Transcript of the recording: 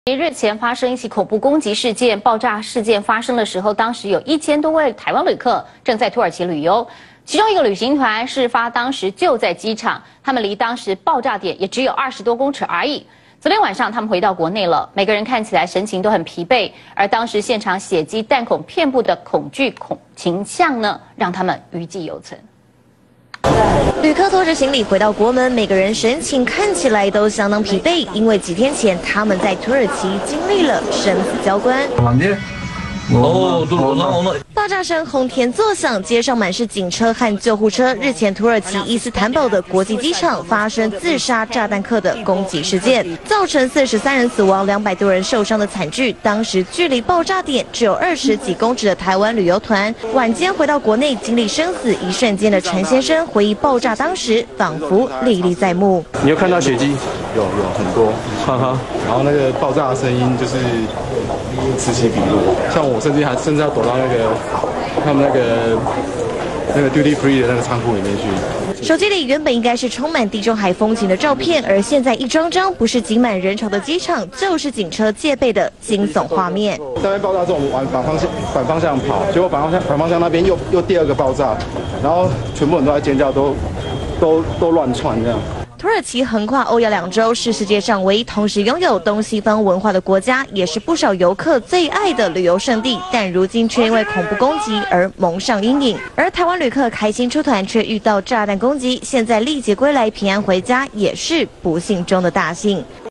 日前发生一起恐怖攻击事件，爆炸事件发生的时候，当时有1000多位台湾旅客正在土耳其旅游，其中一个旅行团事发当时就在机场，他们离当时爆炸点也只有20多公尺而已。昨天晚上他们回到国内了，每个人看起来神情都很疲惫，而当时现场血迹弹孔遍布的恐惧情象呢，让他们余悸犹存。 旅客拖着行李回到国门，每个人神情看起来都相当疲惫，因为几天前他们在土耳其经历了生死交关。爆炸声轰天作响，街上满是警车和救护车。日前，土耳其伊斯坦堡的国际机场发生自杀炸弹客的攻击事件，造成43人死亡、200多人受伤的惨剧。当时距离爆炸点只有20几公尺的台湾旅游团，晚间回到国内经历生死一瞬间的陈先生回忆爆炸当时，仿佛历历在目。 你有看到血迹？ 有很多， 哈哈。 然后那个爆炸的声音就是此起彼落，像我甚至要躲到他们那个 duty free 的那个仓库里面去。 手机里原本应该是充满地中海风情的照片，而现在一张张不是挤满人潮的机场，就是警车戒备的惊悚画面。 在那边爆炸之后，我们往反方向跑，结果反方向那边又第二个爆炸，然后全部人都在尖叫，都乱窜这样。 土耳其横跨欧亚两洲，是世界上唯一同时拥有东西方文化的国家，也是不少游客最爱的旅游胜地。但如今却因为恐怖攻击而蒙上阴影。而台湾旅客开心出团，却遇到炸弹攻击，现在历劫归来，平安回家，也是不幸中的大幸。